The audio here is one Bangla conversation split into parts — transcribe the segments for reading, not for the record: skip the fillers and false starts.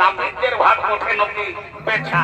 नामृत्येर भात मुठे नकी बेचा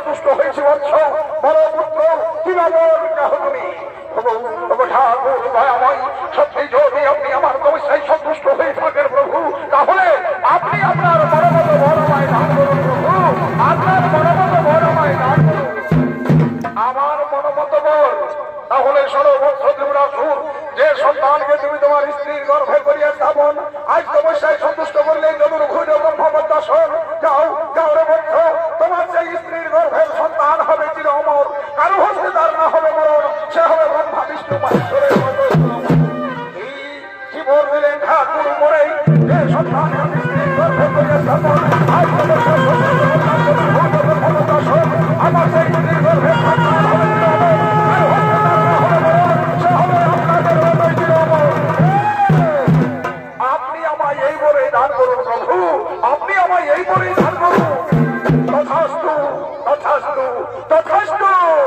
সন্তুষ্ট হয়েছি বৎস, বড় পুত্র কিভাবে তুমি ঠাকুর দয়াময়, সত্যি যদি আপনি আমার তপস্যায় সন্তুষ্ট হয়ে থাকেন প্রভু, তাহলে আপনি আপনার বড় মতো বড়মায় দান করুন প্রভু, আপনার বড় মতো বড়মায় দান করুন। আমার মনোমত বল তাহলে সর্বত্র ত্রিপুরাসুর, যে সন্তানকে তুমি তোমার স্ত্রীর গর্ভে করিয়া স্থাপন, আজ তপস্যায় সন্তুষ্ট করলে যদুর ঘুর ব্রহ্মবদ্দাসন, যাও যাও রে বন্ধ, তোমার সেই স্ত্রীর গর্ভের সন্তান হবে চির অমর, কারো হস্তে তার না হবে মরণ, সে হবে ব্রহ্মা বিষ্ণু মহেশ্বরের মতো। এই জীবন দিলেন ঠাকুর মরে, যে সন্তান স্ত্রীর গর্ভে করিয়া স্থাপন, আজ তপস্যায় ব্রহ্মবদ্দাসন, আমার সেই স্ত্রীর গর্ভের সন্তান হবে চির অমর, কারো হস্তে তার না হবে মরণ, সে হবে আপনাদের মতোই চির অমর। আপনি আমায় এই বলে দান করুন প্রভু, আপনি আমায় এই বলেই দান করুন। তথাস্তু তথাস্তু তথাস্তু।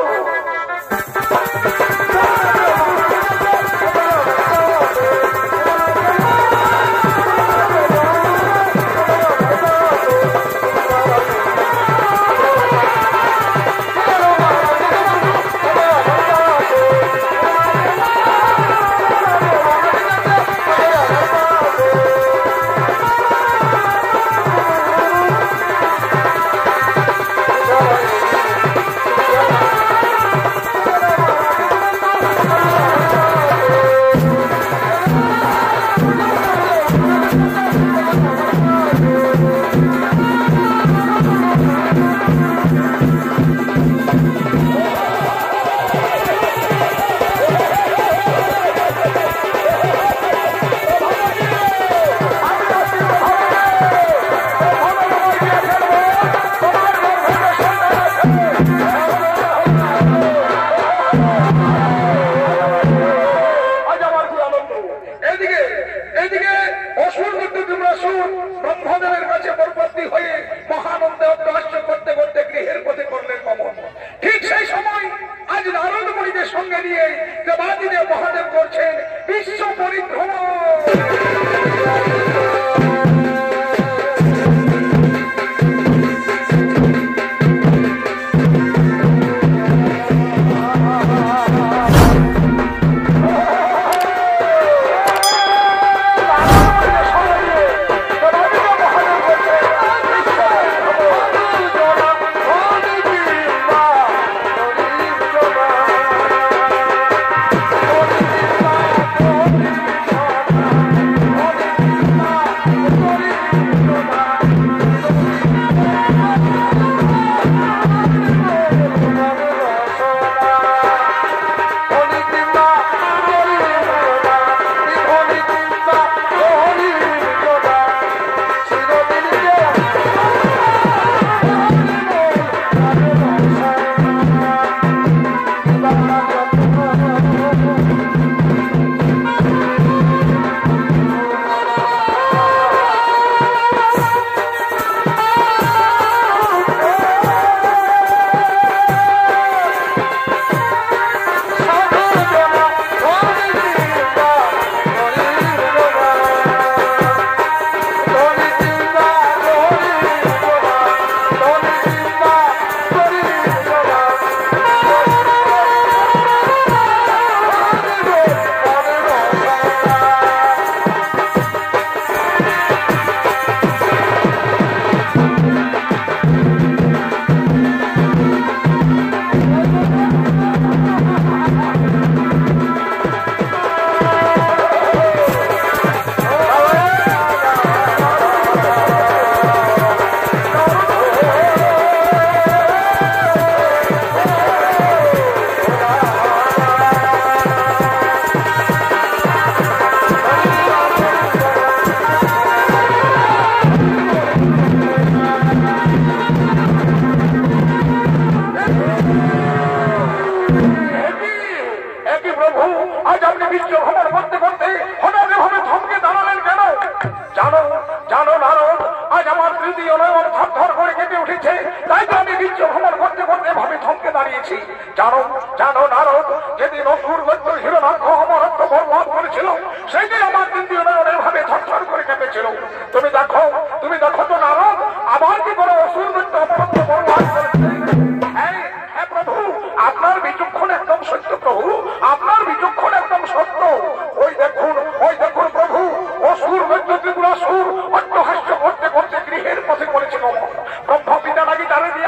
ব্রহ্মদেবের কাছে বরপত্নী হয়ে মহানন্দে অট্টহাস্য করতে করতে গৃহের পথে করলেন গমন। ঠিক সেই সময় আজ নারদ মুনিদের সঙ্গে নিয়ে দেবাদিদেব মহাদেব করছেন বিশ্ব পরিভ্রমণ। তুমি দেখো তো নারদ, আবার কি করে অসুর মৃত্যু অপরাধ বরবাদ করেছে।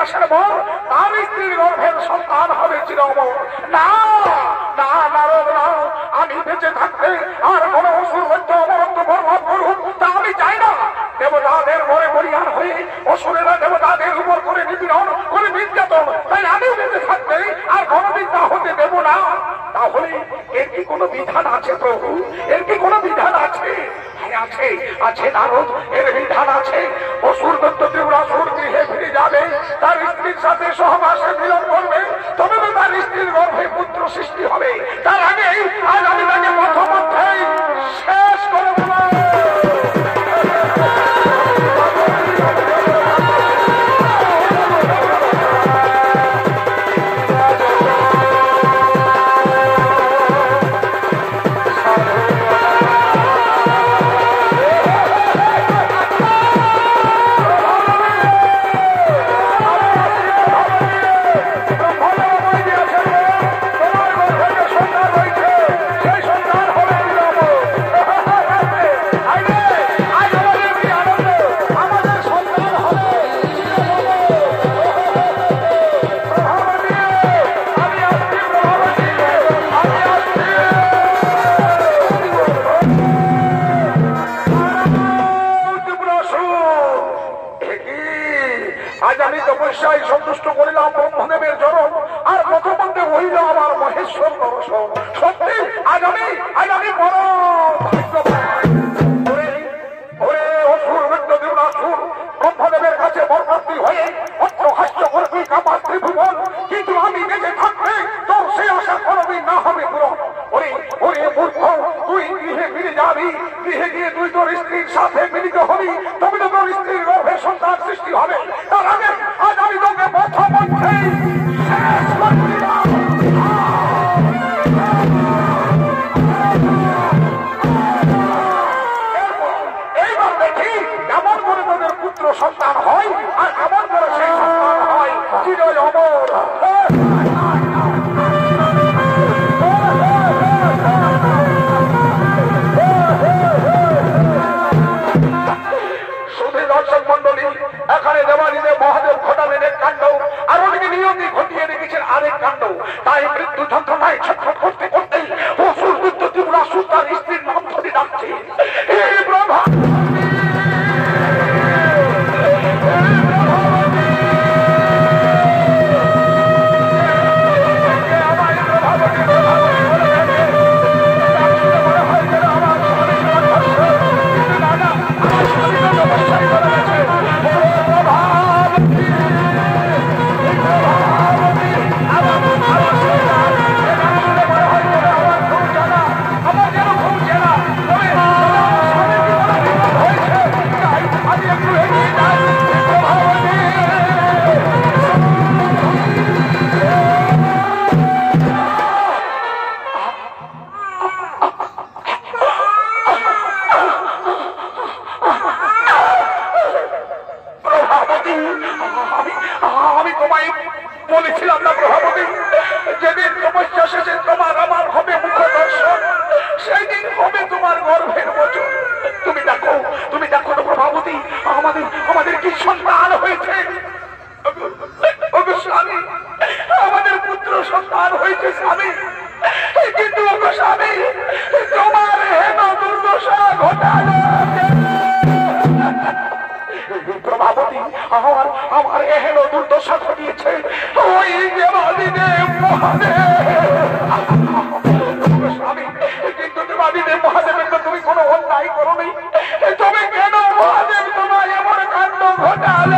আসার পর তার স্ত্রীর গর্ভের সন্তান হবে চিরঅমর। না না নারদ না, আমি বেঁচে থাকতে আর কোন অসুর হয়তো অমরত্ব লাভ করুক তা আমি চাই না। দেবতাদের ঘরে বলিয়ান হয়ে অসুরেরা দেবতাদের উপর করে নিপীড়ন করে নির্যাতন, তাই আমি বেঁচে থাকতে আর কোনদিন তা হতে দেব না। তাহলে এর কি কোনো বিধান আছে প্রভু? এর কি কোনো বিধান আছে? আছে আছে নারদ, এর বিধান আছে। অসুর দত্ত ত্রিপুরাসুর গৃহে ফিরে যাবে, তার স্ত্রীর সাথে সহবাসে মিলন করবে, তবে তো তার স্ত্রীর গর্ভে পুত্র সৃষ্টি হবে। তার আগে আজ আমি তাকে প্রথমধ্যেই শেষ করে দেব। আজ আমি তপস্যায় সন্তুষ্ট করিলাম ব্রহ্মদেবের চরণ, আর প্রথমে হইল আমার মহেশ্বর দর্শন। সত্যি আজ আমি বড় অসুর বিদ্যুৎ ব্রহ্মদেবের কাছে বরপ্রাপ্তি হয়ে হাস্য করবি কাপার ত্রিভুবন, কিন্তু আমি বেঁচে থাকতে তোর সে আশা কোনদিন না হবে পূরণ। ওরে ওরে মূর্খ, তুই গৃহে ফিরে যাবি, গৃহে গিয়ে তুই তোর স্ত্রীর সাথে মিলিত হবি, তবে তো তোর স্ত্রীর গর্ভে সন্তান সৃষ্টি হবে। তার আগে আজ আমি তোকে প্রথমধ্যেই শেষ করে দিলাম। এইবার দেখি কেমন করে তোদের পুত্র সন্তান হয়, আর কেমন করে সেই সন্তান হয় চির অমর। দর্শক মন্ডলী, এখানে দেবালিতে মহাদেব ঘটালেন এক কাণ্ড, আর ওদিকে নিয়তি ঘটিয়ে রেখেছেন আরেক কাণ্ড। তাই মৃত্যু যন্ত্রণায় ছটফট করতে করতে অসুর বিদ্যুৎ ত্রিপুরাসুর তার স্ত্রীর নাম ধরে ডাকছে, হে ব্রহ্মা। আমি তোমায় বলেছিলাম না প্রভাবতী, যেদিন তপস্যা শেষে তোমার আমার হবে মুখ দর্শন, সেই দিন হবে তোমার গর্ভের বচন। তুমি দেখো তো প্রভাবতী, আমাদের কি সন্তান হয়েছে। স্বামী, আমাদের পুত্র সন্তান হয়েছে স্বামী, কিন্তু স্বামী তোমার হেন দুর্দশা ঘটালো। প্রভাবতী, আমার এহেন দুর্দশা ঘটিয়েছে ওই দেবাদিদেব স্বামী, কিন্তু দেবাদিদেব মহাদেবের তো তুমি কোনো অন্যায় করো নি, তবে কেন মহাদেব তোমার এমন কাণ্ড ঘটালে?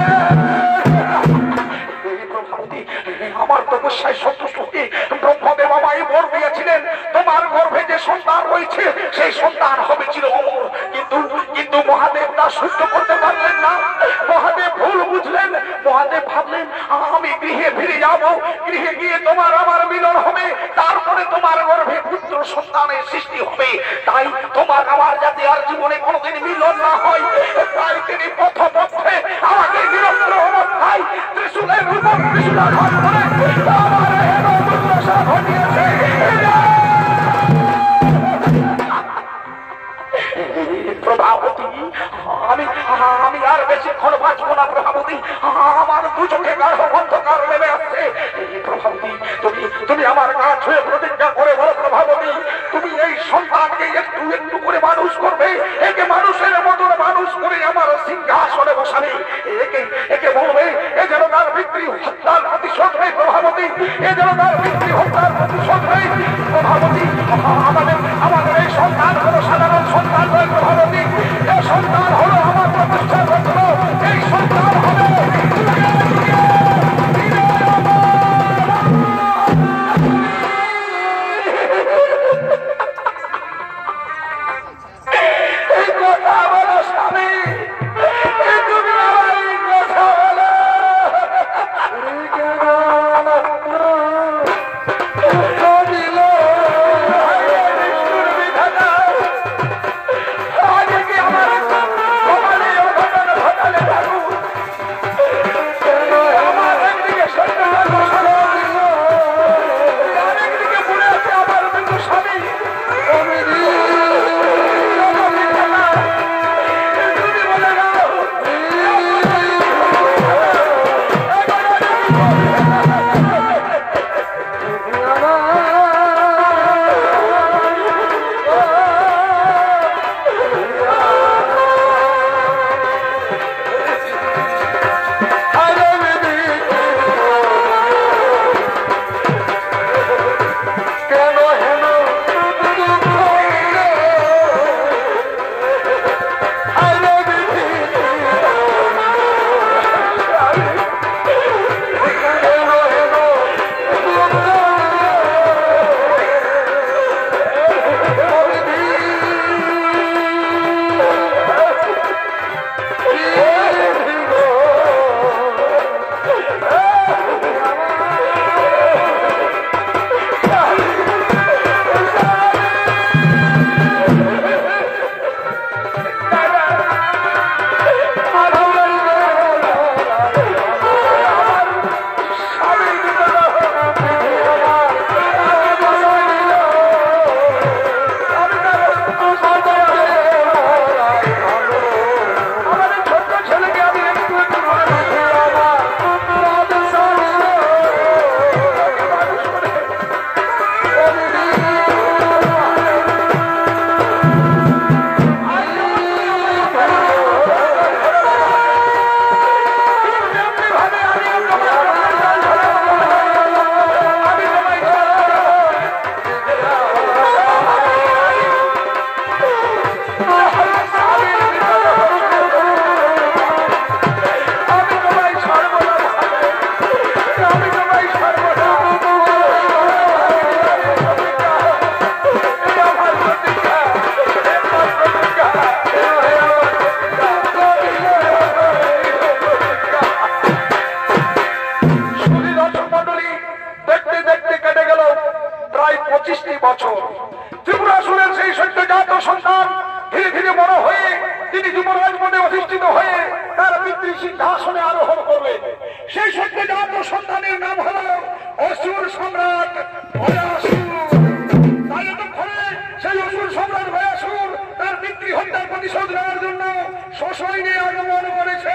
প্রভাবতী, আমার তপস্যায় সন্তুষ্ট হয়ে ব্রহ্মদেব আমায় বর দিয়েছিলেন, তোমার গর্ভে যে সন্তান রয়েছে সেই সন্তান হবে চির অমর। কিন্তু মহাদেব তা সহ্য করতে পারলেন না। মহাদেব ভুল বুঝলেন। মহাদেব ভাবলেন আমি গৃহে ফিরে যাব, গৃহে গিয়ে তোমার আমার মিলন হবে, তারপরে তোমার গর্ভে পুত্র সন্তানের সৃষ্টি হবে। তাই তোমার আমার যাতে আর জীবনে কোনোদিন মিলন না হয়, তাই তিনি পথপথে আমাকে নিরস্ত্র অবস্থায় ত্রিশূলের উপর ত্রিশূলাঘাত করে আমার হেন দুর্দশা ঘটিয়েছে। প্রভাবতী, আমি আর বেশিক্ষণ বাঁচবো না প্রভাবতী, আমার দু চোখে গাঢ় প্রভাবতী, তুমি তুমি আমার কাজ হয়ে প্রতিজ্ঞা করে বলো প্রভাবতী, তুমি এই সন্তানকে একটু একটু করে মানুষ করবে, একে মানুষের মতন মানুষ করে আমার সিংহাসনে বসাবে, একে একে বলবে এ যেন তার পিতৃ হত্যার প্রতিশোধ নেই প্রভাবতী, এ যেন তার পিতৃ হত্যার প্রতিশোধ নেই প্রভাবতী। আমাদের আমাদের এই সন্তান হলো সাধারণ সন্তান নয় প্রভাবতী, এই সন্তান হলো আমার প্রতিষ্ঠার রত্ন, এই সন্তান হবে সিংহাসনে আরোহণ করলেন। সেই সত্যজাত সন্তানের নাম হল অসুর সম্রাট ভয়াসুর। তাই এতক্ষণে সেই অসুর সম্রাট ভয়াসুর তার পিতৃ হত্যার প্রতিশোধ নেওয়ার জন্য সসৈন্যে আগমন করেছে।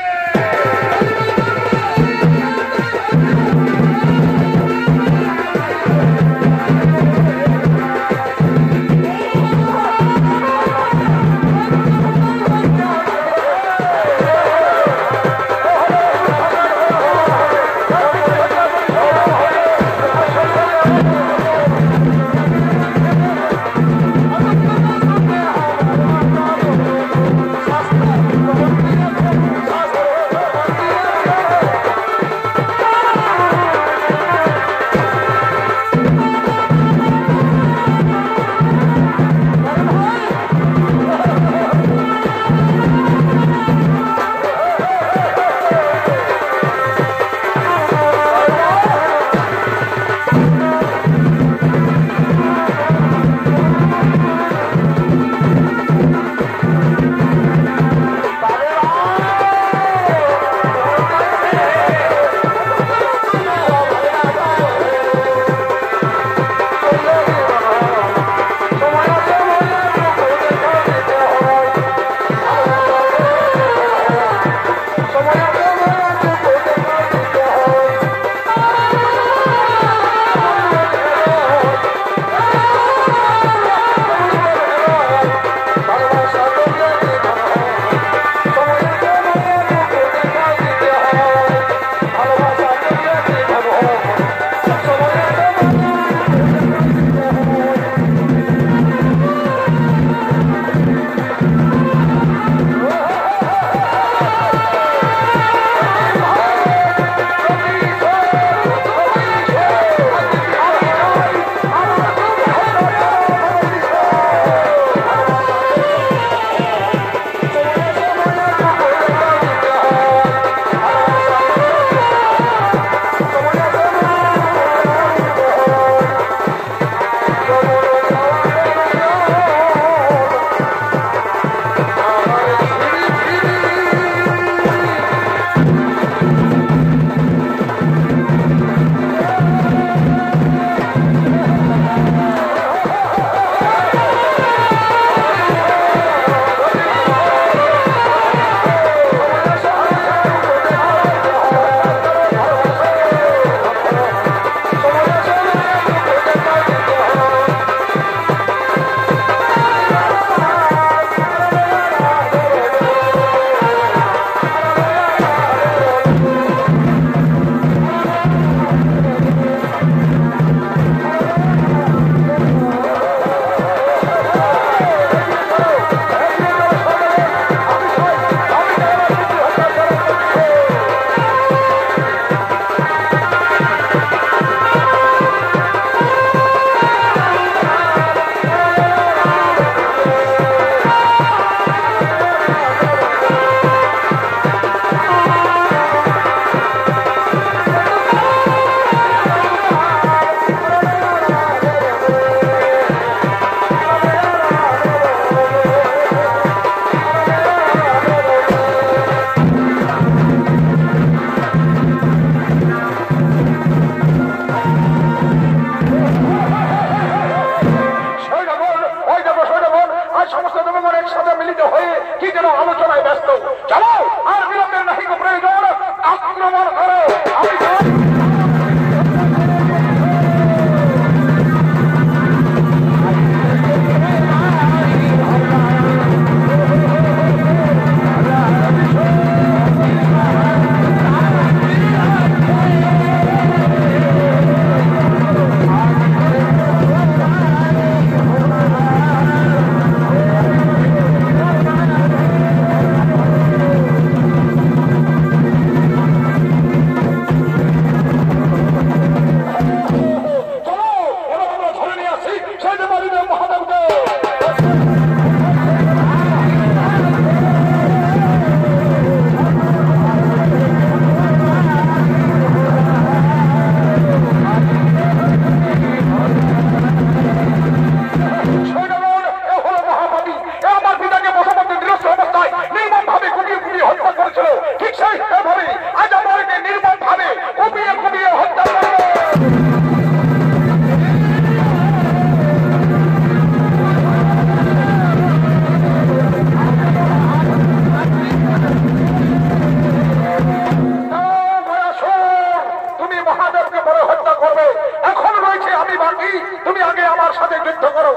করবে। এখন রয়েছে আমি বাকি, তুমি আগে আমার সাথে যুদ্ধ করো।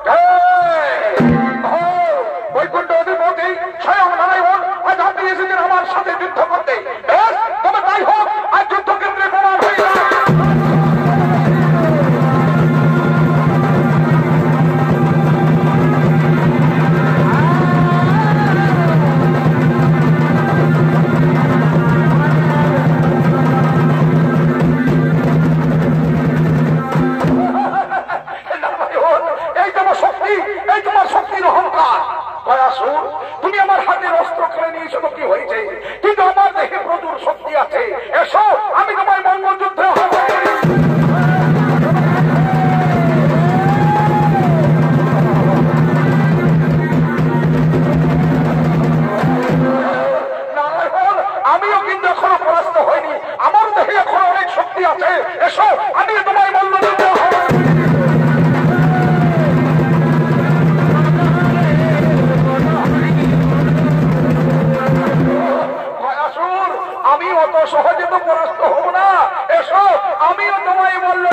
বৈকুণ্ঠ অধিপতি স্বয়ং নারায়ণ আজ আপনি এসেছেন আমার সাথে যুদ্ধ করতে। বেশ, তবে তাই হোক, আজ যুদ্ধক্ষেত্রে প্রমাণ হয়ে যায়। তুমি আমার হাতের অস্ত্র খেলে নিয়েছো তো কি হয়েছে, কিন্তু আমার দেহে প্রচুর শক্তি আছে। এসো, আমি তোমার মঙ্গল যুদ্ধে আমিও কিন্তু এখনো পরাস্ত হইনি, আমার দেহে এখনো অনেক শক্তি আছে। এসো, আমি তোমার মঙ্গল যুদ্ধে আমি অত সহজে তো পরাস্ত হব না। এসো, আমিও তোমায় বলল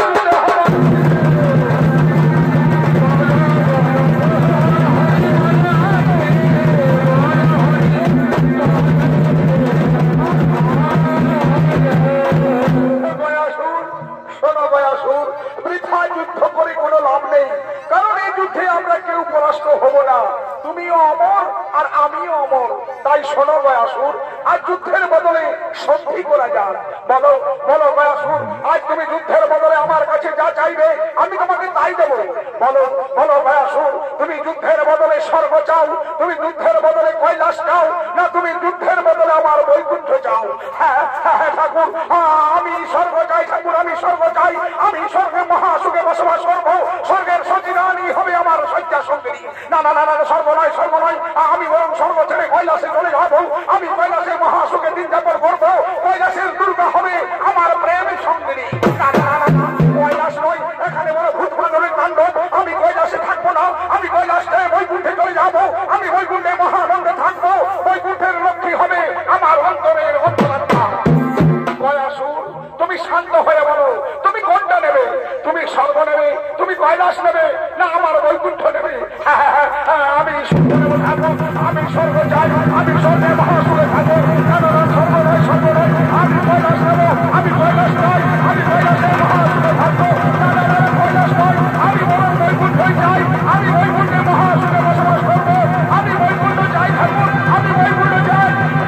বৃথা যুদ্ধ করে কোনো লাভ নেই, কারণ এই যুদ্ধে আমরা কেউ পরাস্ত হব না। তুমিও অমর আর আমিও অমর। তাই শোনো গয়াসুর, আজ যুদ্ধের বদলে সন্ধি করা যাক। বলো বলো গয়াসুর, আজ তুমি যুদ্ধের বদলে আমার কাছে যা চাইবে আমি তোমাকে তাই দেবো। বলো বলো গয়াসুর, তুমি যুদ্ধের বদলে স্বর্গ চাও, তুমি যুদ্ধের বদলে কৈলাস চাও, না তুমি যুদ্ধের বদলে আমার বৈকুণ্ঠ চাও? হ্যাঁ হ্যাঁ ঠাকুর, আমি স্বর্গ চাই ঠাকুর, আমি স্বর্গ চাই। আমি স্বর্গে মহাসুখে বসবাস করবো, স্বর্গের সচিরানী হবে আমার শয্যা সঙ্গিনী। না না না না, স্বর্গ নয়, স্বর্গ নয়, আমি বরং স্বর্গ ছেড়ে কৈলাসে চলে যাবো। আমি কৈলাসে মহাসুখে দিন যাপন করবো, কৈলাসের দুর্গা হবে আমার প্রেমের সঙ্গিনী। না না না না, কৈলাস নয়, এখানে বড় ভূত প্রাণের তাণ্ডব। আমি কৈলাসে থাকবো না, আমি কৈলাস থেকে বৈকুণ্ঠে চলে যাবো। আমি বৈকুণ্ঠে মহানন্দে থাকবো, বৈকুণ্ঠের লক্ষ্মী হবে আমার অন্তরের অন্তরাত্মা। গয়াসুর, তুমি শান্ত হয়ে বলো, তুমি কোনটা নেবে? তুমি স্বর্গ নেবে, তুমি কৈলাস নেবে, না আমার বৈকুণ্ঠ নেবে? আমি স্বর্গ নেব ঠাকুর, আমি স্বর্গ চাই, আমি স্বর্গে মহাসুরে থাকবো। স্বর্গ নয়, স্বর্গ নয়, আমি কৈলাস নেব, আমি কৈলাস চাই, আমি কৈলাসে মহাসুরে থাকবো। কৈলাস নয়, আমি বরং বৈকুণ্ঠই চাই, আমি বৈকুণ্ঠে মহাসুরে বসবাস করবো। আমি বৈকুণ্ঠ চাই ঠাকুর, আমি বৈকুণ্ঠ চাই।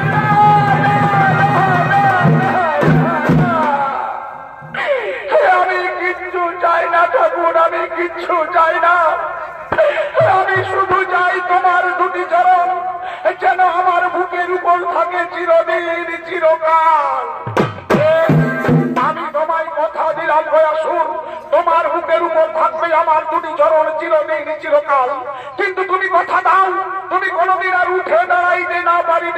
আমি কিচ্ছু চাই না ঠাকুর, আমি কিচ্ছু চাই না। আমি শুধু চাই তোমার দুটি চরণ যেন আমার বুকের উপর থাকে চিরদিন চিরকাল। আমি তোমায় কথা দিলাম গয়াসুর, তোমার বুকের উপর থাকবে আমার দুটি চরণ চিরদিন চিরকাল। কিন্তু তুমি কথা দাও, তুমি কোনদিন আর উঠে দাঁড়াইতে না পারিবে।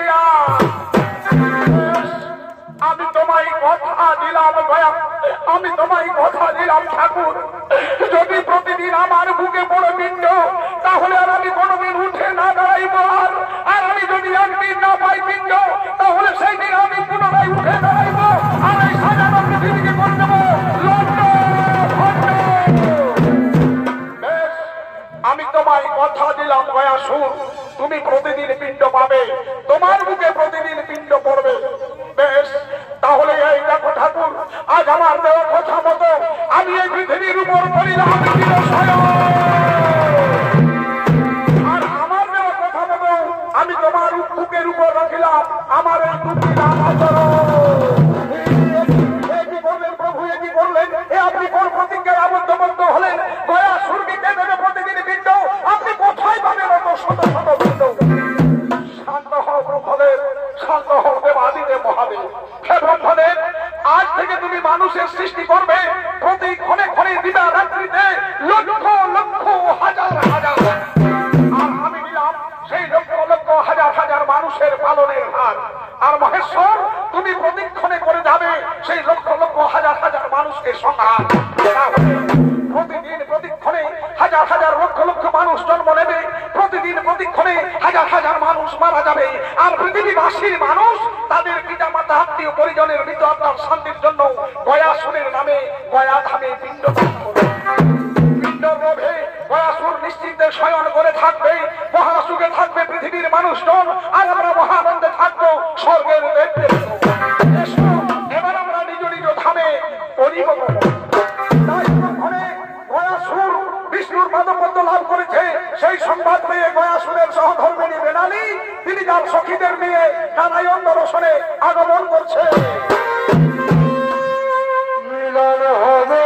আমি তোমায় কথা দিলাম গয়া, আমি তোমায় কথা দিলাম ঠাকুর, যদি প্রতিদিন আমার বুকে পড়ে পিণ্ড, তাহলে আর আমি কোনদিন উঠে না দাঁড়াইব। আর আমি যদি একদিন না পাই পিণ্ড, তাহলে সেই দিন আমি পুনরায় উঠে দাঁড়াইব, আর এই সাজানো পৃথিবীকে করে দেব লন্ড ভণ্ড। বেশ, আমি তোমায় কথা দিলাম গয়াসুর, তুমি প্রতিদিন পিণ্ড পাবে, তোমার বুকে প্রতিদিন পিণ্ড পড়বে। বেশ, তাহলে এই দেখো ঠাকুর, আজ আমার দেওয়া কথা মতো আমি এই পৃথিবীর উপর পড়িলাম আর আমার দেওয়া কথা মতো আমি তোমার বুকের উপর রাখিলাম আমার এই দুটি নাম কি করলেন প্রভু, কি করলেন? আপনি কোন প্রতিজ্ঞায় আবদ্ধবদ্ধ হলেন? গয়াসুরকে দেবে প্রতিদিন পিণ্ড, আপনি কোথায় পাবেন অত শত শত পিণ্ড? শান্ত হও প্রভুদেব, শান্ত হও দেবাদিদেব মহাদেব। হে ব্রহ্মদেব, আজ থেকে তুমি মানুষের সৃষ্টি করবে, প্রতি ক্ষণে ক্ষণে দিবা রাত্রিতে লক্ষ লক্ষ হাজার হাজার, আর আমি দিলাম সেই লক্ষ লক্ষ হাজার হাজার মানুষের পালনের ভার। আর মহেশ্বর, তুমি প্রতিক্ষণে করে যাবে সেই লক্ষ লক্ষ হাজার হাজার মানুষকে সংহার। প্রতিদিন প্রতিক্ষণে হাজার হাজার লক্ষ লক্ষ মানুষ জন্ম নেবে, প্রতিদিন প্রতিক্ষণে হাজার হাজার মানুষ মারা যাবে। আর পৃথিবীবাসীর মানুষ তাদের পিতা মাতা আত্মীয় পরিজনের মৃত আত্মার শান্তির জন্য গয়াসুরের নামে গয়া ধামে পিণ্ডদান করবে। পিণ্ড লোভে গয়াসুর নিশ্চিন্তে শয়ন করে থাকবে, মহাসুখে থাকবে পৃথিবীর মানুষজন, আর আমরা মহানন্দে থাকবো স্বর্গের দেবদেব। এসো এবার আমরা নিজ নিজ ধামে পরিবর্তন। গয়াসুর বিষ্ণুর পাদপদ্ম লাভ করেছে, সেই সংবাদ পেয়ে গয়াসুরের সহধর্মিণী বেনালি তিনি তার সখীদের নিয়ে নারায়ণ দর্শনে আগমন করছে। মিলন হবে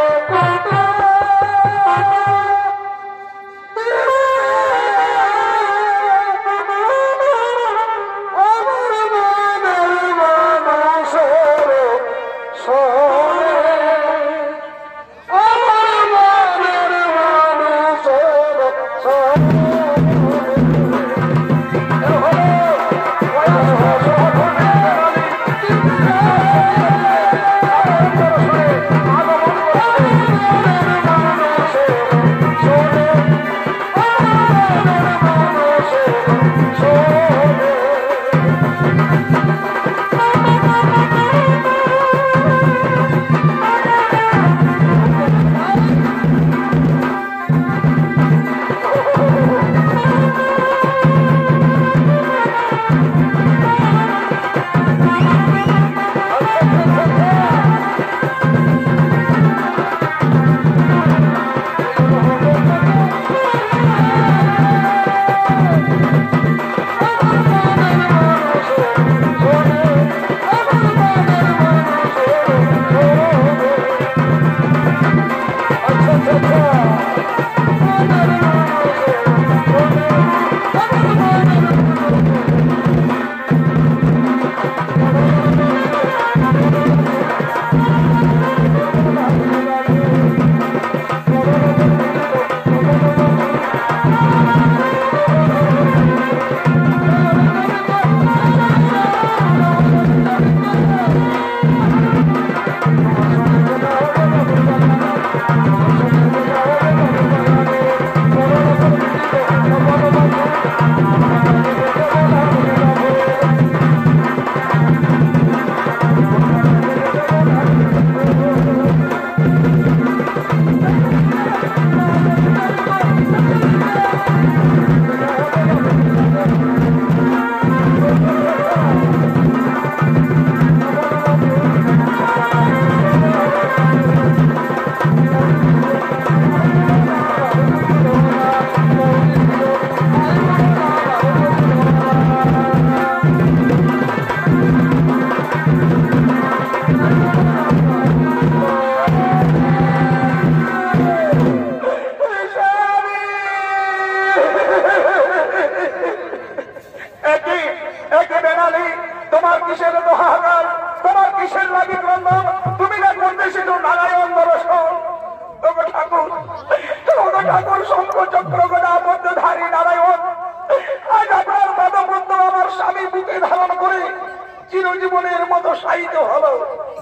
চিরজীবনের মতো সাহিত্য হলো,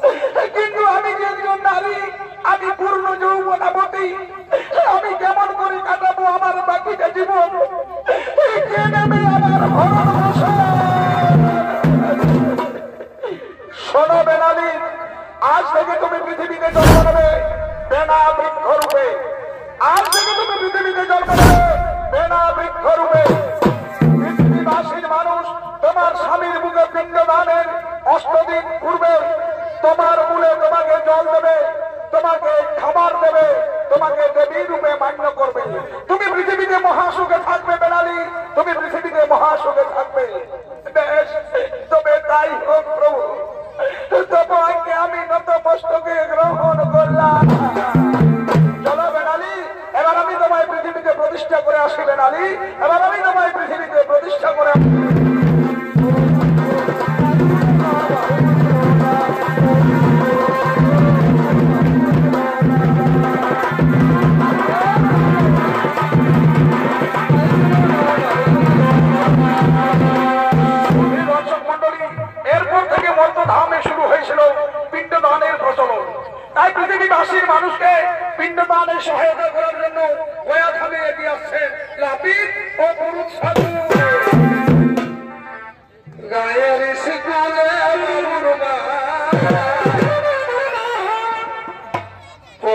কিন্তু আমি যে একজন নারী, আমি পূর্ণ যৌবনাবতী, আমি কেমন করে কাটাবো আমার বাকিটা জীবন? কে নেবে আমার ভরণ পোষণ? শোনো বেনালি, আজ থেকে তুমি পৃথিবীতে জন্ম নেবে বেনা বৃক্ষ রূপে। আজ থেকে তুমি পৃথিবীতে জন্ম নেবে বেনা বৃক্ষ রূপে। পৃথিবীবাসীর মানুষ তোমার স্বামীর বুকে পিণ্ডদানের 8 দিন পূর্বে তোমার মূলে তোমাকে জল দেবে, তোমাকে খাবার দেবে, তোমাকে দেবী রূপে মান্য করবে। তুমি পৃথিবীতে মহাসুখে থাকবে বেনালি, তুমি পৃথিবীতে মহাসুখে থাকবে। বেশ, তবে তাই হোক প্রভু, তোমাকে আমি নতমস্তকে গ্রহণ করলাম। চলো বেনালি, এবার আমি তোমায় পৃথিবীতে প্রতিষ্ঠা করে আসি। বেনালি, এবার আমি তোমায় পৃথিবীতে প্রতিষ্ঠা করে পৃথিবীবাসীর মানুষকে পিণ্ডদানে সহায়তা করার জন্য গয়া ধামে এগিয়ে আসছেন লাপিত ও পুরুষ সাধু। গায়ের শিকুলে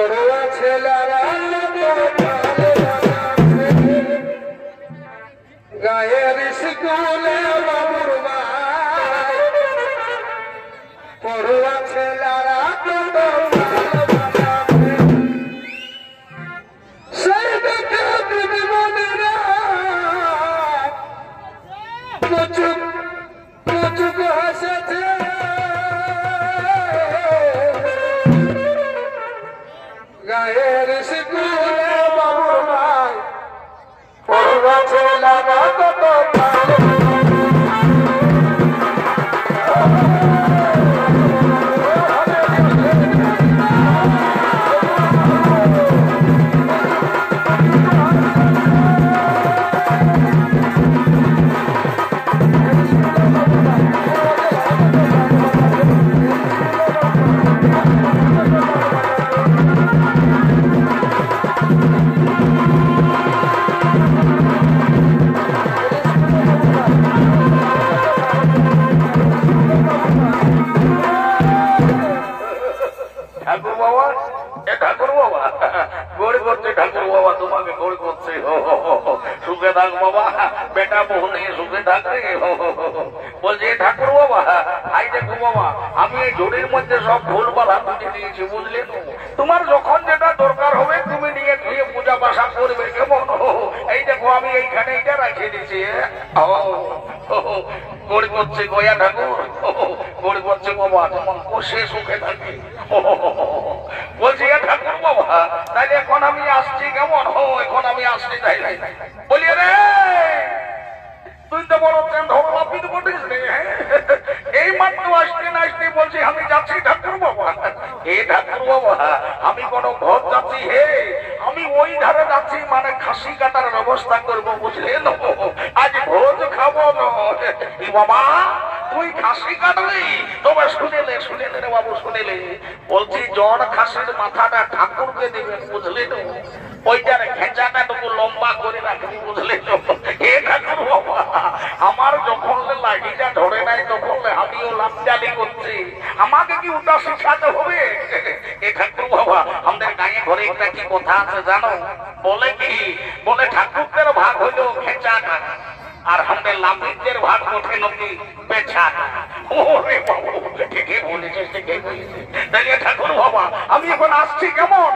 গায়ের স্কুলে বাবুর ভাই পড়াছে লাগা কত ঠাকুর বাবা, এ ঠাকুর বাবা, গড়ি করছে ঠাকুর বাবা, তোমাকে গড়ি করছে। সুখে থাক বাবা, বেটা বহু নিয়ে সুখে থাক রে। বলছে ঠাকুর বাবা, আই দেখো বাবা, আমি এই ঝুড়ির মধ্যে সব ফুল পালা তুলে দিয়েছি, বুঝলে তো? তোমার যখন যেটা দরকার হবে তুমি নিয়ে ধুয়ে পূজা পাশা করবে, কেমন? এই দেখো আমি এইখানে এইটা রাখিয়ে দিয়েছি। গড়ি করছে গয়া ঠাকুর, গড়ি করছে বাবা, তোমার বসে সুখে থাকি। বলছি ঠাকুর বাবা, তাইলে এখন আমি আসছি কেমন? এখন আমি আসছি তাই বলি রে, তুই তো বড় ধরলাপিত বটিস রে। এই মাত্র আসতে না আসতে বলছি আমি যাচ্ছি ঠাকুর বাবা। এ ঠাকুর বাবা, আমি কোন ঘর যাচ্ছি হে, আমি ওই ধারে যাচ্ছি, মানে খাসি কাটার ব্যবস্থা করবো, বুঝলেন? আজ ভোজ খাবো না বাবা, তুই খাসি কাটলি? তবে শুনেলে শুনেলে রে বাবু, শুনেলে বলছি জ্বর খাসির মাথাটা ঠাকুরকে দেবেন, বুঝলেন? ওইটার খেঁচাটা তবু লম্বা করে রাখবি, বুঝলেন? এ ঠাকুর বাবা, আমার যখন লাঠিটা ধরে নাই তখন আমিও লামজালি করছি, আমাকে কি ওটা শিখাতে হবে? এ ঠাকুর বাবা, আমাদের গায়ে ঘরে একটা কি কথা আছে জানো? বলে কি, বলে ঠাকুরদের ভাগ হইলো খেঁচাটা, আর আমাদের লাম্বিকদের ভাগ ওঠে নদী পেছাটা। ওরে বাবু, ঠিকই বলেছিস, ঠিকই বলেছিস। তাই ঠাকুর বাবা, আমি এখন আসছি কেমন?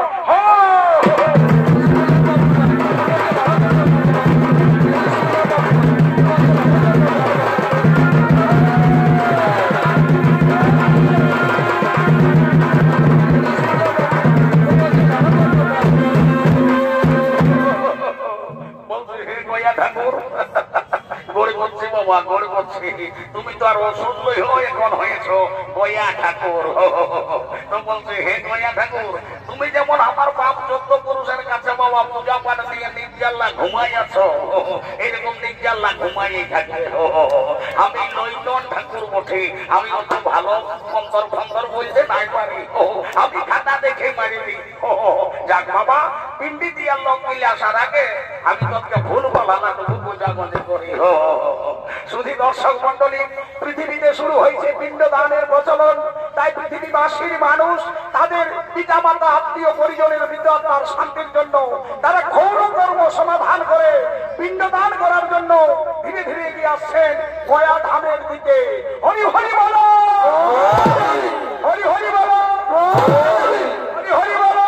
তুমি তো আর অসুন্দরই হো এখন হয়েছ গয়া ঠাকুর। তো বলছে হে গয়া ঠাকুর, তুমি যেমন আমার বাপ 14 পুরুষের কাছে বাবা পূজা পাঠ দিয়ে নির্জাল্লা ঘুমাই আছো, এরকম নির্জাল্লা ঘুমাই থাকে। আমি নৈতন ঠাকুর বটে, আমি অত ভালো ফন্দর ফন্দর বলতে নাই পারি, আমি খাতা দেখে মারিনি। যাক বাবা, পিন্ডি দিয়ার লোক মিলে আসার আগে আমি তোকে ভুল বলা না, তবু পূজা মনে করি। শুধু দর্শক মন্ডলী, পৃথিবীতে শুরু হয়েছে পিণ্ডদানের প্রচলন, তাই পৃথিবীবাসীর মানুষ তাদের পিতামাতা আত্মীয় পরিজনের ভিতর তার শান্তির জন্য তারা ঘোর কর্ম সমাধান করে পিণ্ডদান করার জন্য ধীরে ধীরে এগিয়ে আসছেন গয়া ধামের দিকে। হরি হরি বলো, হরি হরি বলো, হরি হরি বলো।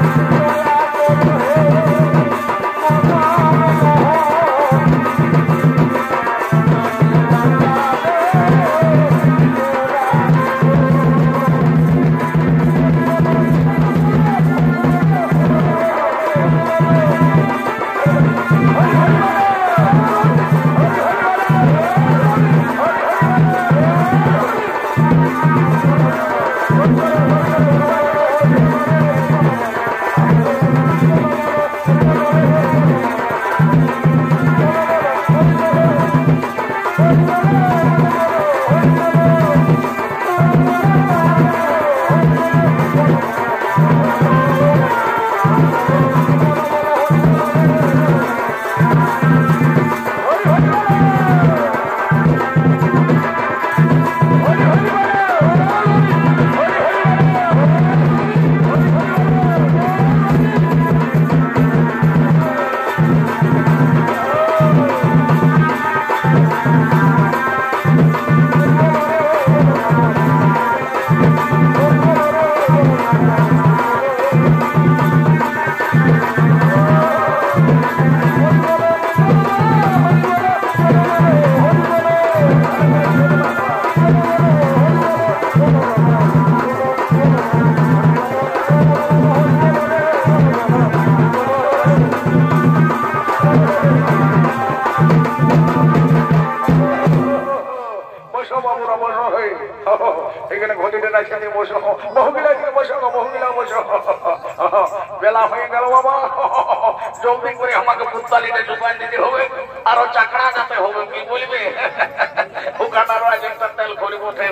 এখানে ঘটিতে রাখছে বসো, বহুগিলা বসো, বহুগিলা বসো। বেলা হয়ে গেল বাবা, জলদি করে আমাকে পুত্তালিতে জোগান দিতে হবে, আরো চাকরা যাতে হবে, কি বলবে? ওখানে একটা তেল করে বসে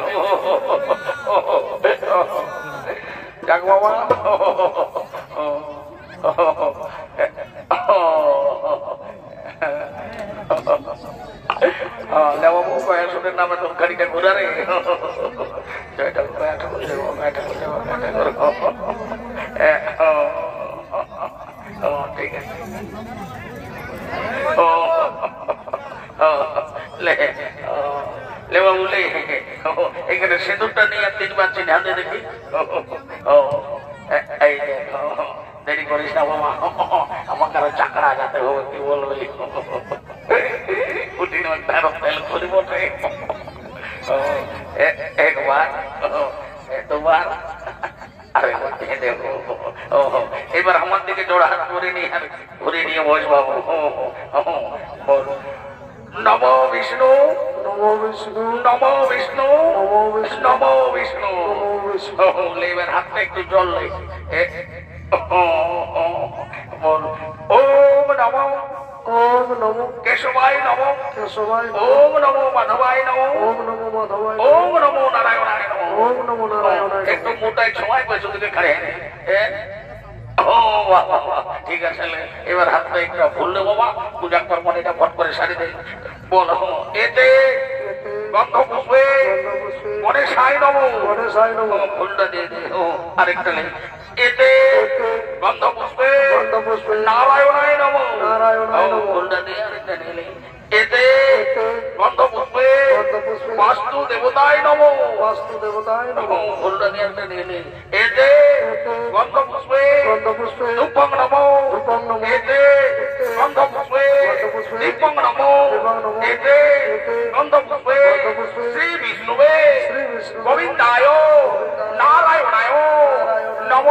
যাক বাবা। বাবু কয়েকজনের নামে তো গাড়িটা ঘোরা রে, ঠিক আছে। বাবু লে এখানে সিঁদুরটা নিয়ে 3 বার চিনে দেখি। এই দেরি করিস না বাবা, আমাকে আরো চাকরা যাতে হবে, কি বলবি? তেল খুলি বটে, একবার দুবার, এবার আমার দিকে জোড়া হাত করে নিয়ে ঘুরে নিয়ে বস বাবু। নম বিষ্ণু, নম বিষ্ণু, নম বিষ্ণু, নম বিষ্ণু। এবার হাতটা একটু জল নেই। ওম নম, ওম নম কেশবায় নম, কেশবায়, ওম নম মাধবায় নম, ওম নম মাধবায়, ওম নম নারায়ণায় নম, ওম নম নারায়ণায়। একটু মোটাই সময় পেয়েছো দিকে খাড়ে। ঠিক আছে, এবার হাতটা একটু ফুললে বাবা, পূজা করবো, এটা ফট করে সারি দেয়। বলো এতে গন্ধ পুষ্পে মনে সাই নম, মনে সাই নম, ফুলটা দিয়ে দে। আরেকটা নেই, এতে গন্ধ পুষ্পে নারায়ণায় নম, নারায়ণায় নম, ফুলটা দিয়ে আরেকটা নিলে। এতে গন্ধ পুষ্পে বাস্তু দেবতায় নম, বাস্তু দেবতায় নম, ফুলটা দিয়ে আরেকটা নিলে। এতে গন্ধ পুষ্পে রূপং নম, রূপং নম, এতে গন্ধ পুষ্পে দীপং নম, এতে গন্ধ পুষ্পে শ্রী বিষ্ণুবে গোবিন্দায় নারায়ণায় নম।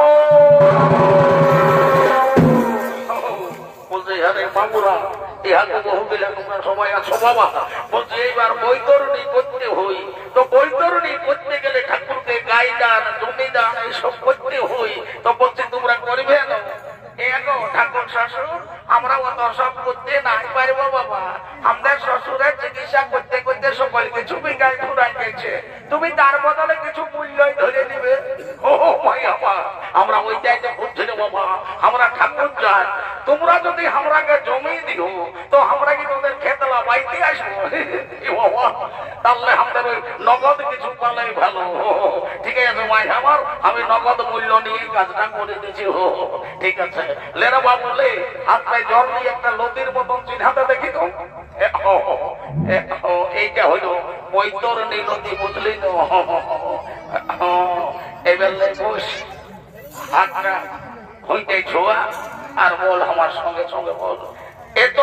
বলছে ইহারে বাবুরা, ইহাকে বহুবিলা তোমরা সবাই আছো বাবা। বলছে এইবার বৈতরণী করতে হই, তো বৈতরণী করতে গেলে ঠাকুরকে গাই দান, জমি দান এইসব করতে হই। তো বলছে তোমরা করবে না? এগো ঠাকুর শ্বশুর, আমরা অত সব করতে নাই পারবো বাবা। আমাদের শ্বশুরের চিকিৎসা করতে করতে সকল কিছু বিকাশ ফুরাই গেছে, তুমি তার বদলে কিছু মূল্যই ধরে নিবে। ও ভাই বাবা, আমরা ওই চাইতে বুঝছি না বাবা, আমরা ঠাকুর চাই। তোমরা যদি আমরাকে জমি দিও তো আমরা কি তোদের খেতলা বাইতে আসবো বাবা? তাহলে আমাদের ওই নগদ কিছু পালাই ভালো। ঠিক আছে ভাই আমার, আমি নগদ মূল্য নিয়ে কাজটা করে দিয়েছি। ঠিক আছে লেরা বাবু, লে হাত পায়ে জল দিয়ে একটা নদীর মতন চিন্হাতে দেখি তো। এইটা হইল বৈতরণী নদী, বুঝলি তো? এবার বস, হাতটা হইতে ছোয়া আর বল আমার সঙ্গে সঙ্গে বল এত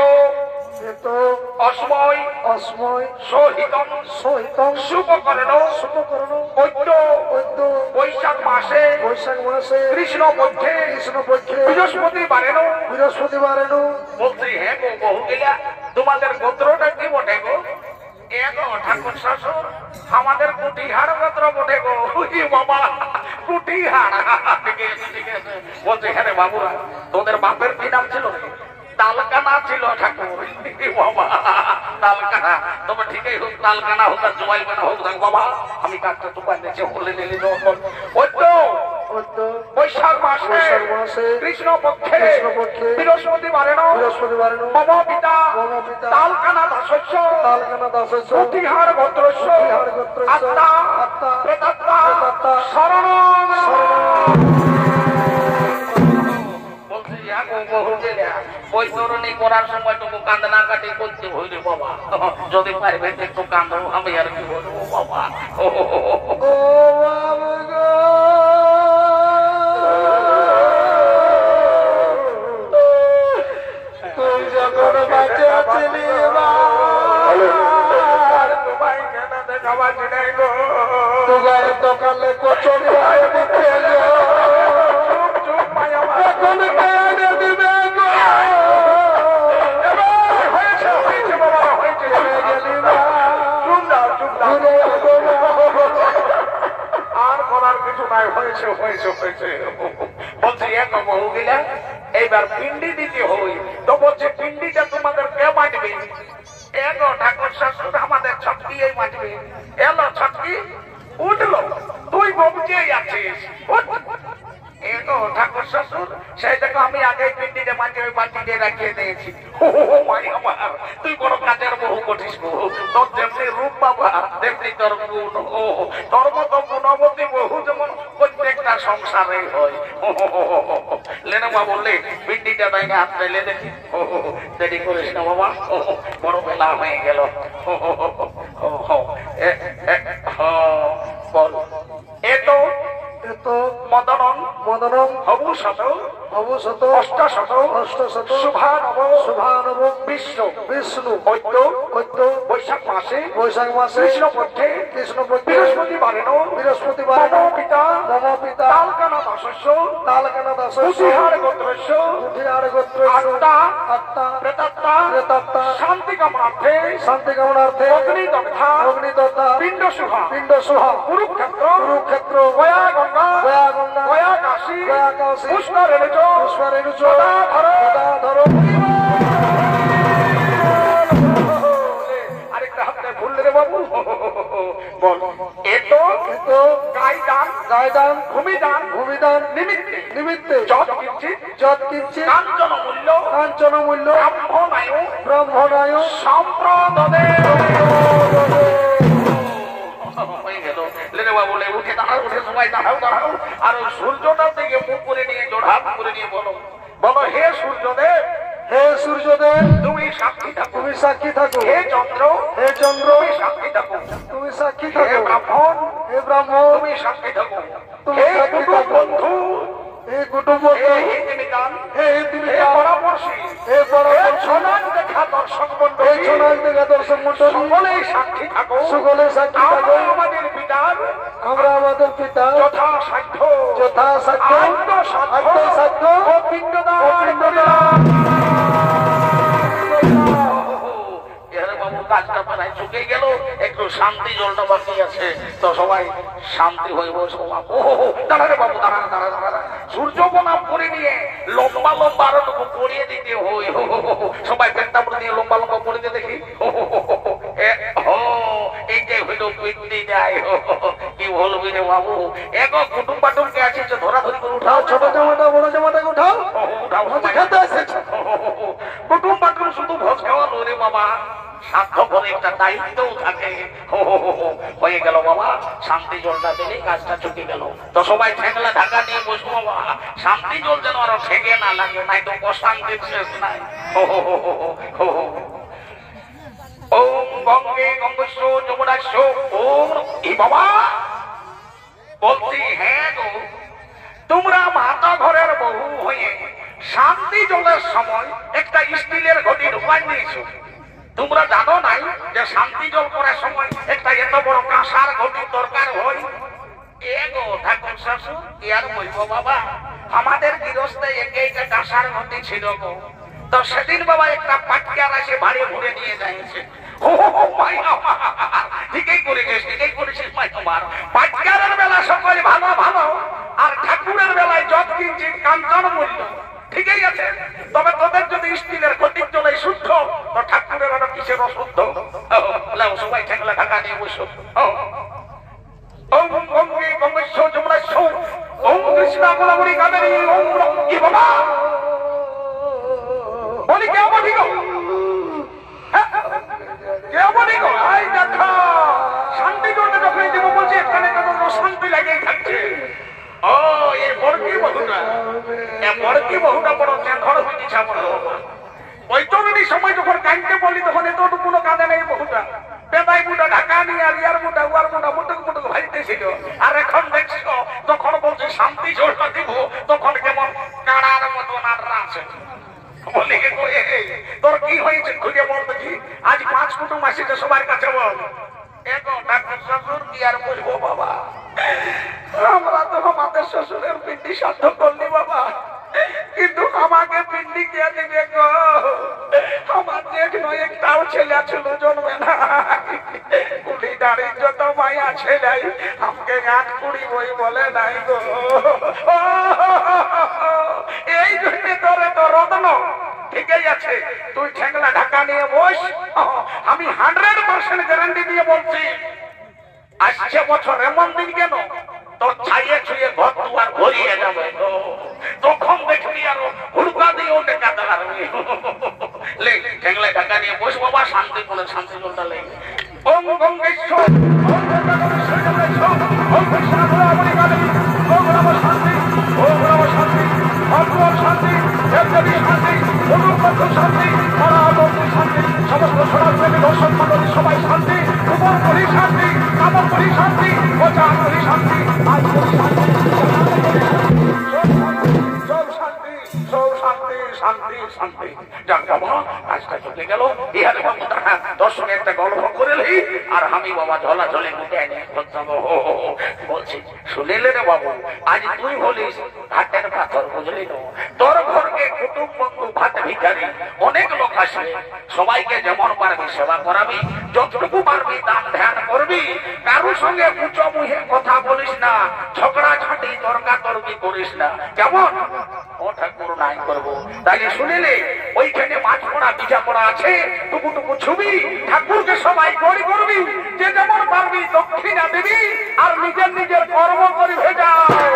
অসময় অসময় সহিতম সহিতম শুভকরণ শুভকরণ ঐক্য বৈশাখ মাসে কৃষ্ণ পক্ষে বৃহস্পতিবারেন বলছি হ্যাঁ গো বহু গেলা তোমাদের গোত্রটা কি বটে গো এগো ঠাকুর শ্বশুর আমাদের কুটিহার গোত্র বটে গো বাবা কুটিহার ঠিক আছে ঠিক আছে বলছে হ্যাঁ রে বাবুরা তোদের বাপের কি নাম ছিল তালকানা ছিল ঠাকুর বাবা তালকানা তবে ঠিকই হোক তালকানা হোক আর জোয়াই কানা হোক বাবা আমি কাজটা তোমার নিচে বলে নিলি ওই তো বৈশাখ মাসে কৃষ্ণ পক্ষে বৃহস্পতিবারে মম পিতা তালকানা দাসস্য কুটিহার গোত্রস্য আত্মা প্রেতাত্মা শরণ বৈতরণী করার সময় টুকু কান্দনা কাটি করতে হইলে বাবা যদি পারবে একটু কান্দ আমি আর কি বলবো বাবা তুই যখন বাঁচে আছিলি গায়ে দোকানে কচুরি হয়ে দিতে এখন কেনে দিবে আর করার কিছু নাই হয়েছে হয়েছে হয়েছে বলছি এক বহু গেলে এইবার পিন্ডি দিতে হই তো বলছে পিন্ডিটা তোমাদের কে মাটবে এগো ঠাকুর শ্বশুর আমাদের ছটকি এই মাটবে এলো ছটকি উঠলো তুই বমছেই আছিস এগো ঠাকুর শ্বশুর সেই দেখো আমি আগে পিন্ডিতে মাটি ওই বাটিতে রাখিয়ে দিয়েছি তুই বড় কাজের বহু কঠিস তোর যেমনি রূপ বাবা তেমনি তোর গুণ তোর মতো গুণবতী বহু যেমন প্রত্যেকটা সংসারে হয় লেনা বললে পিন্ডিটা তাই না হাত চাইলে দেখি দেরি করিস না বাবা বড় বেলা হয়ে গেল বল এতো মদনম মদনম হবুশত হবুশত অষ্টাশত অষ্টাশত শুভানব শুভানব বিষ্ণু বিষ্ণু ঐক্য ঐক্য বৈশাখ মাসে কৃষ্ণ পক্ষে বৃহস্পতিবারে বৃহস্পতিবার মম পিতা তালকানা দাসস্য কুটিহার গোত্রস্য আত্মা প্রেতাত্মা শান্তি কামনার্থে অগ্নিদগ্ধা পিণ্ড সুহা কুরুক্ষেত্র গয়া গঙ্গা গয়া কাশী পুষ্করেণুচ আরেকটা হাতে ভুললে রে বাবু বল এতো গায়দান ভূমিদান নিমিত্তে যৎ কিঞ্চিৎ কাঞ্চন মূল্য ব্রহ্মণায় সম্প্রদদে বলে উঠে দাঁড়াও উঠে সবাই দাঁড়াও আর ওই সূর্যটার দিকে মুখ করে নিয়ে জোড়হাত করে নিয়ে বলো হে সূর্যদেব তুমি সাক্ষী থাকো হে চন্দ্র তুমি সাক্ষী থাকো হে ব্রাহ্মণ তুমি সাক্ষী থাকো হে বন্ধু হে কুটুম্ব হে পরামর্শী হে সোনার দেখা দর্শক মন্ডলী সকলেই সাক্ষী থাকো আমাদের পিতা যথাসাধ্য আত্মসাধ্য ও পিণ্ডদান কাজটা প্রায় চুকে গেল একটু শান্তি জলটা বাকি আছে তো সবাই শান্তি হয়ে বসে দাঁড়ারে বাবু দাঁড়া সূর্য প্রণাম করে নিয়ে লম্বা আরোটুকু পরিয়ে দিতে হই সবাই পেটটা পরে নিয়ে লম্বা পরিয়ে দেখি এইটাই হইল পিন্ডি যায় কি বলবি রে বাবু এক কুটুম পাটুমকে আছে ধরাধরি করে উঠাও ছোট জামাটা বড় জামাটাকে উঠাও কুটুম পাটুম শুধু ভোজ খাওয়ানো রে বাবা স্বার্থপর একটা দায়িত্বও থাকে হয়ে গেল বাবা শান্তি জলটা দিলে কাজটা চুকে গেল তো সবাই ঠেকলা ঢাকা নিয়ে বসবো বাবা শান্তি জল যেন আরো ঠেকে না লাগে নাই তো অশান্তির শেষ নাই ওম গঙ্গে গঙ্গস্য যমুনাস্য ওম এই বাবা বলছি হ্যাঁ গো তোমরা মাতা ঘরের বহু হয়ে শান্তি জলের সময় একটা স্টিলের ঘটি ঢুকাই নিয়েছো। তোমরা জানো নাই যে শান্তি জল করার সময় একটা এত বড় কাঁসার ঘটি দরকার হয়? এগো ঠাকুর শ্বশুর কি আর বলবো বাবা, আমাদের গৃহস্থে একটা কাঁসার ঘটি ছিল গো। তো সেদিন বাবা একটা পাটকার এসে বাড়ি ঘুরে নিয়ে যাইছে। ঠিকই করেছিস, ঠিকই করেছিস ভাই। তোমার পাটকারের বেলা সকল ভালো ভালো, আর ঠাকুরের বেলায় যত কিঞ্চিত কাঞ্চন মূল্য। ঠিকই আছে, তবে তোদের যদি স্টিলের ঘটির জলে শুদ্ধ, তো ঠাকুরের আরো কিসের অশুদ্ধ? সবাই ঠেকলা ঢাকা নিয়ে বসো। ওম গঙ্গে গঙ্গেশ্বর যমুনেশ্বর, ওম কৃষ্ণা গোদাবরী কাবেরী, ওম কি বাবা বলি কে বলি গো? কে বলি গো? আই দেখো শান্তি জন্য যখন দিব বলছি এখানে তো শান্তি লাগেই থাকছে। ও এই বড়কি বহুটা, এই বড়কি বহুটা বড় চেখর হইতে ছাবড়। ওই তরুণী সময় যখন কাঁদতে বলি তখন এতটুকু কাঁদে নেই বহুটা। বেদাই মুটা ঢাকা নিয়ে আর ইয়ার মুটা উয়ার মুটা মুটুক মুটুক ভাইতেছিল। আর এখন দেখছো তখন বলছে শান্তি জলটা দিব, তখন কেমন কাড়ার মতো নাড়রা আছে। বলি তোর কি হয়েছে খুঁজে বল দেখি। আজ 5 কুটুম আসিছে সবার কাছে বল। এগো ঠাকুর শ্বশুর কি আর বলবো বাবা, আমরা তো আমাদের শ্বশুরের পিন্ডি সাধ্য করলি বাবা, কিন্তু আমাকে পিন্ডি কে দিবে গো? আমার দেখনো একটাও ছেলে ছিল জন্মে না। কুড়ি দাঁড়িয়ে যত মায়া ছেলাই আমাকে 8-20 বই বলে নাই গো। এই জন্য তোরে তো রত্ন। ঠিকই আছে, তুই ঠেংলা ঢাকা নিয়ে বস। আমি 100% গ্যারান্টি দিয়ে বলছি, আসছে বছর এমন দিন কেন তোর ছাইয়ে ছুঁয়ে ঘর দুয়ার ভরিয়ে যাবে। তখন দেখবি আরো হুড়কা দিয়ে ওঠে কাঁদা লাগবে। লে ঠেংলা ঢাকা নিয়ে বস বাবা, শান্তি বলে শান্তি বলতে লে। ওম গঙ্গেশ্বর, ওম গঙ্গেশ্বর, ওম কৃষ্ণ গোদাবরী কাবেরী, ওম রাম শান্তি, ওম রাম শান্তি, ভগবান শান্তি, দেবদেবী শান্তি, অনুপত্র শান্তি, পরাবর্তী শান্তি, সমস্ত সনাতনী দর্শক মন্ডলী সবাই শান্তি, উপর করি শান্তি, কামর করি শান্তি, প্রচার করি শান্তি, আজ করি শান্তি, সব শান্তি, সব শান্তি, শান্তি শান্তি। যাক বাবা আজটা চলে গেল। ইহারে বাবু দর্শনে একটা গল্প করেলি আর আমি বাবা ঝলা ঝলে মুখে নিয়ে বলছি শুনিলে রে বাবু, আজ তুই বলিস ঘাটের পাথর বুঝলি না, তোর ঘরকে কুটুম বন্ধু ভাত ভিখারি অনেক লোক আসবে, সবাইকে যেমন পারবি সেবা করাবি, যতটুকু পারবি দান ধ্যান করবি, কারোর সঙ্গে উঁচু মুখে কথা বলিস না, ঝগড়া ঝাঁটি তর্কাতর্কি করিস না, কেমন? ও ঠাকুর নাই করবো। তাই শুনিলে ওইখানে মাছ পড়া পিঠা পড়া আছে, টুকুটুকু ছবি ঠাকুরকে সবাই গড়ি করবি, যে যেমন পারবি দক্ষিণা দিবি আর নিজের নিজের কর্ম করি ভেজা।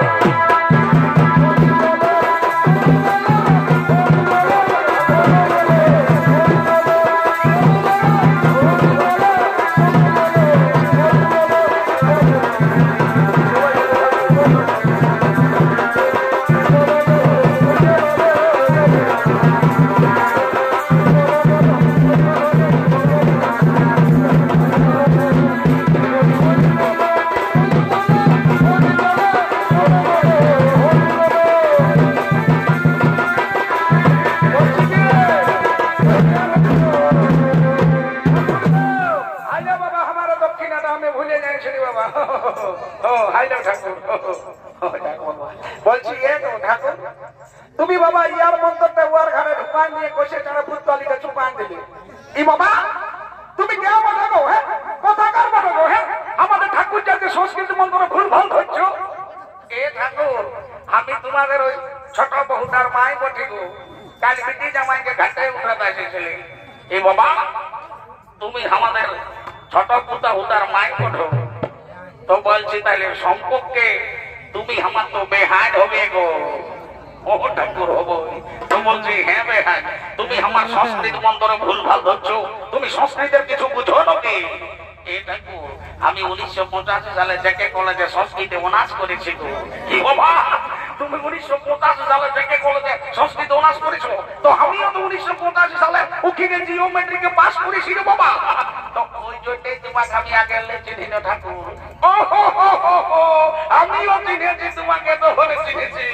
বলছি ঠাকুর তুমি বাবা ইয়ার মন্ত্রটা ওয়ার ঘরে ঢুকান দিয়ে কষে চারা ফুটতলিটা চুপান দিলে। ই বাবা তুমি কে বলো গো? হ্যাঁ কথা কার বলো গো? হ্যাঁ আমাদের ঠাকুর যাকে সংস্কৃতি মন্ত্র ভুল ভাল ধরছো। এ ঠাকুর আমি তোমাদের ওই ছোট বহুটার মাই বটি গো, কাল বিটি জামাইকে ঘাটে উঠাতে এসেছিলে। এ বাবা তুমি আমাদের ছোট পুতা হুতার মাই বটো, তো বলছি তাহলে সম্পর্কে তুমি আমার তো বেহান হবে গো। ও ঠাকুর হবো তো বলছি হ্যাঁ বেহান, তুমি আমার সংস্কৃত মন্ত্রে ভুল ভাল ধরছো, তুমি সংস্কৃতের কিছু বুঝো নাকি? এ ঠাকুর আমি 1985 সালে জেকে কলেজে সংস্কৃতে অনার্স করেছি গো। কি বাবা তুমি 1985 সালে জেকে কলেজে সংস্কৃত অনার্স করেছো? তো আমিও তো 1985 সালে ওখানে জিওমেট্রিকে পাস করেছি রে বাবা। তো ওই জন্যই তোমাকে আমি আগে চিনি না ঠাকুর। আমিও চিনেছি তোমাকে, তো বলে চিনেছি।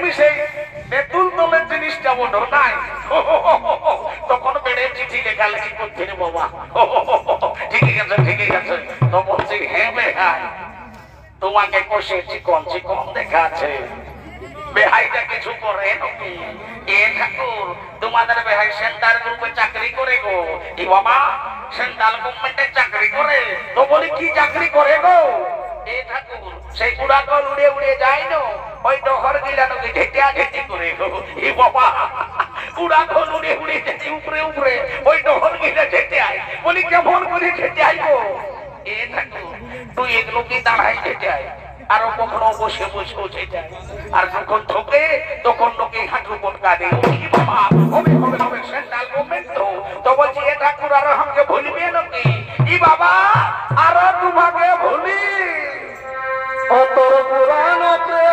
তুমি সেই তেঁতুল তলের জিনিসটা বোঝো নাই, তখন বেড়ে চিঠি লেখালেখি করছি রে বাবা। ঠিকই আছে ঠিকই আছে। তো বলছি হ্যাঁ বেহাই, তোমাকে কষে চিকন চিকন দেখাচ্ছে, বেহাইটা কিছু করে নাকি? এ ঠাকুর, তোমাদের বেহাই সেন্টার গ্রুপে চাকরি করে গো। এই বাবা সেন্ট্রাল গভর্নমেন্টের চাকরি করে। তো বলি কি চাকরি করে গো? এ ঠাকুর, সেই পুরাকল উড়ে উড়ে যায় না, ওই ডহর গিলানোকে ঝেটিয়া ঝেটি করে গো। এ বাবা, পুরাকল উড়ে উড়ে যায় উপরে উপরে, ওই ডহর গিলা ঝেটে আয়। বলি কেমন করে ঝেটে আইব? এ ঠাকুর, তুই এগুলো কি দাঁড়াই ঝেটে আয়, আরো কখনো বসে বসেও ঝেটে, আর যখন ঠোকে তখন লোকে হাঁটু পটকা দেয়। কি বাবা, হবে হবে হবে, সেন্ট্রাল গভর্নমেন্ট তো। তো বলছি এ ঠাকুর আরো আমাকে ভুলবে নাকি? ই বাবা, আরো তোমাকে ভুলি। তোর পুরাণ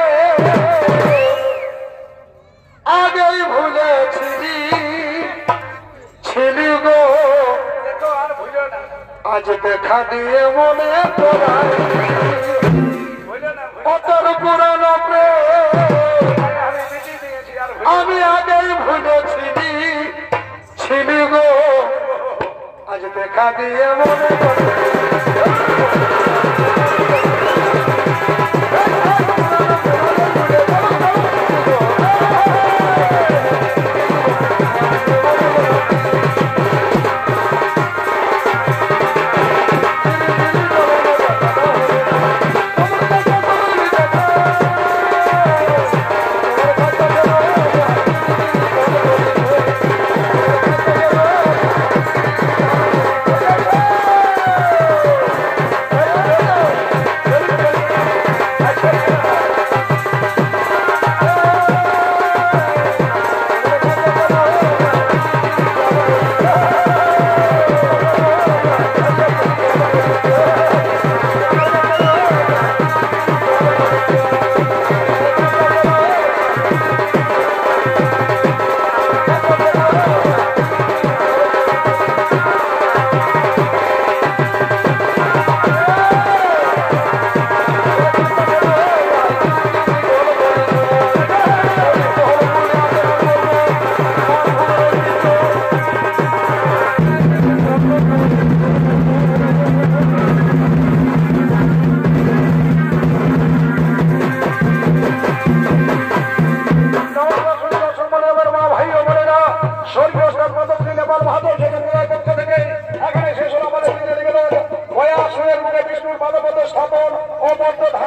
আগেই ভুলেছিলি ছিলি গো, আর ভুলো না, আজ দেখা দিয়ে মনে তোরা ভুলো না, তোর পুরাণ আমি বিধি দিয়েছি, আর আমি আগেই ভুলেছিলি ছিলি গো, আজ দেখা দিয়ে মনে স্থাপন ও